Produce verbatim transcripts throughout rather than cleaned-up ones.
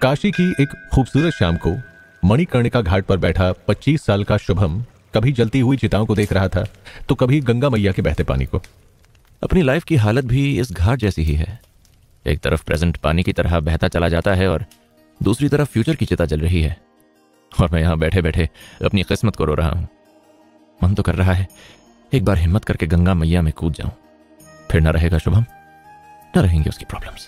काशी की एक खूबसूरत शाम को मणिकर्णिका घाट पर बैठा पच्चीस साल का शुभम कभी जलती हुई चिताओं को देख रहा था तो कभी गंगा मैया के बहते पानी को। अपनी लाइफ की हालत भी इस घाट जैसी ही है। एक तरफ प्रेजेंट पानी की तरह बहता चला जाता है और दूसरी तरफ फ्यूचर की चिता जल रही है, और मैं यहां बैठे बैठे अपनी किस्मत को रो रहा हूं। मन तो कर रहा है एक बार हिम्मत करके गंगा मैया में कूद जाऊं, फिर न रहेगा शुभम, न रहेंगी उसकी प्रॉब्लम्स।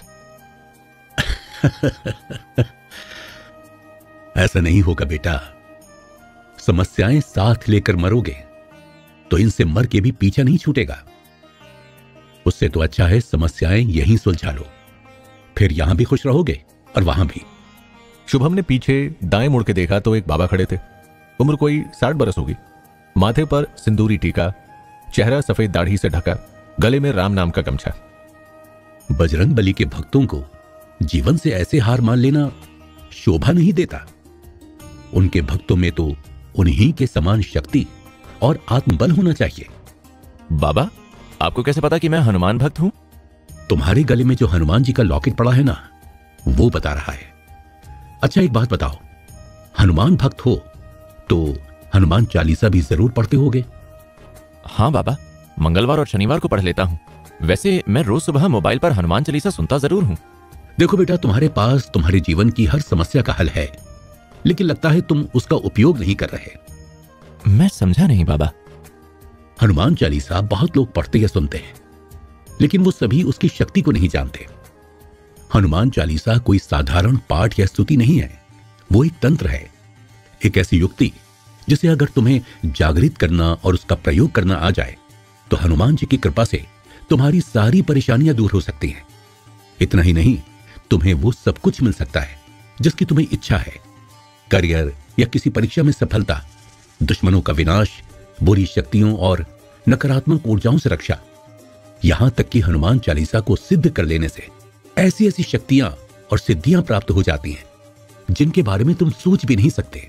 ऐसा नहीं होगा बेटा। समस्याएं साथ लेकर मरोगे तो इनसे मर के भी पीछा नहीं छूटेगा। उससे तो अच्छा है समस्याएं यहीं सुलझा लो, फिर यहां भी खुश रहोगे और वहां भी। शुभम ने पीछे दाएं मुड़ के देखा तो एक बाबा खड़े थे। उम्र कोई साठ बरस होगी, माथे पर सिंदूरी टीका, चेहरा सफेद दाढ़ी से ढका, गले में राम नाम का गमछा। बजरंग बली के भक्तों को जीवन से ऐसे हार मान लेना शोभा नहीं देता। उनके भक्तों में तो उन्हीं के समान शक्ति और आत्मबल होना चाहिए। बाबा, आपको कैसे पता कि मैं हनुमान भक्त हूं? तुम्हारे गले में जो हनुमान जी का लॉकेट पड़ा है ना, वो बता रहा है। अच्छा एक बात बताओ, हनुमान भक्त हो तो हनुमान चालीसा भी जरूर पढ़ते होगे? हाँ बाबा, मंगलवार और शनिवार को पढ़ लेता हूँ। वैसे मैं रोज सुबह मोबाइल पर हनुमान चालीसा सुनता जरूर हूँ। देखो बेटा, तुम्हारे पास तुम्हारे जीवन की हर समस्या का हल है, लेकिन लगता है तुम उसका उपयोग नहीं कर रहे। मैं समझा नहीं बाबा। हनुमान चालीसा बहुत लोग पढ़ते या सुनते हैं, लेकिन वो सभी उसकी शक्ति को नहीं जानते। हनुमान चालीसा कोई साधारण पाठ या स्तुति नहीं है, वो एक तंत्र है, एक ऐसी युक्ति जिसे अगर तुम्हें जागृत करना और उसका प्रयोग करना आ जाए तो हनुमान जी की कृपा से तुम्हारी सारी परेशानियां दूर हो सकती हैं। इतना ही नहीं, तुम्हें वो सब कुछ मिल सकता है जिसकी तुम्हें इच्छा है। करियर या किसी परीक्षा में सफलता, दुश्मनों का विनाश, बुरी शक्तियों और नकारात्मक ऊर्जाओं से रक्षा, यहां तक कि हनुमान चालीसा को सिद्ध कर लेने से ऐसी ऐसी शक्तियां और सिद्धियां प्राप्त हो जाती हैं जिनके बारे में तुम सोच भी नहीं सकते।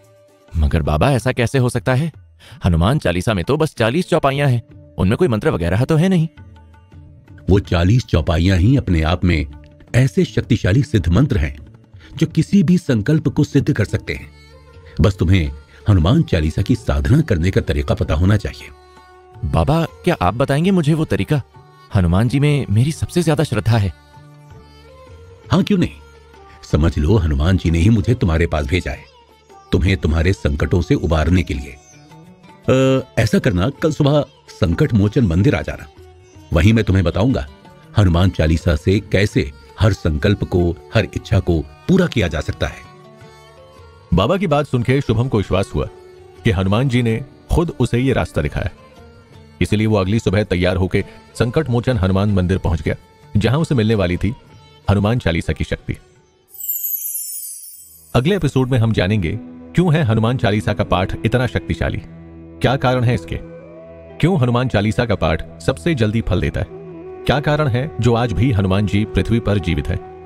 मगर बाबा, ऐसा कैसे हो सकता है? हनुमान चालीसा में तो बस चालीस चौपाइयां हैं, उनमें कोई मंत्र वगैरह तो है नहीं। वो चालीस चौपाइयां ही अपने आप में ऐसे शक्तिशाली सिद्ध मंत्र हैं जो किसी भी संकल्प को सिद्ध कर सकते हैं। बस तुम्हें हनुमान चालीसा की साधना करने का तरीका पता होना चाहिए। बाबा, क्या आप बताएंगे मुझे वो तरीका? हनुमान जी में मेरी सबसे ज्यादा श्रद्धा है। हाँ, क्यों नहीं। समझ लो, हनुमान जी ने ही मुझे तुम्हारे पास भेजा है, तुम्हें तुम्हारे संकटों से उबारने के लिए। आ, ऐसा करना, कल सुबह संकट मोचन मंदिर आ जाना, वहीं मैं तुम्हें बताऊंगा हनुमान चालीसा से कैसे हर संकल्प को, हर इच्छा को पूरा किया जा सकता है। बाबा की बात सुनकर शुभम को विश्वास हुआ कि हनुमान जी ने खुद उसे ये रास्ता दिखाया। इसलिए वो अगली सुबह तैयार होकर संकट मोचन हनुमान मंदिर पहुंच गया, जहां उसे मिलने वाली थी हनुमान चालीसा की शक्ति। अगले एपिसोड में हम जानेंगे क्यों है हनुमान चालीसा का पाठ इतना शक्तिशाली, क्या कारण है इसके, क्यों हनुमान चालीसा का पाठ सबसे जल्दी फल देता है, क्या कारण है जो आज भी हनुमान जी पृथ्वी पर जीवित है।